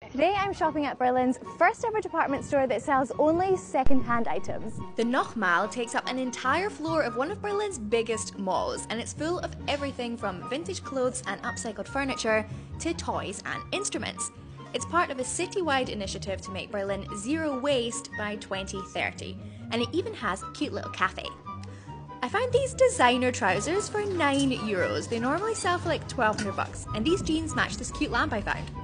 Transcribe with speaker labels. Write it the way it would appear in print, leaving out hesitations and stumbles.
Speaker 1: Today I'm shopping at Berlin's first ever department store that sells only second-hand items.
Speaker 2: The Nochmal takes up an entire floor of one of Berlin's biggest malls, and it's full of everything from vintage clothes and upcycled furniture to toys and instruments. It's part of a citywide initiative to make Berlin zero waste by 2030, and it even has a cute little cafe. I found these designer trousers for €9. They normally sell for like 1,200 bucks, and these jeans match this cute lamp I found.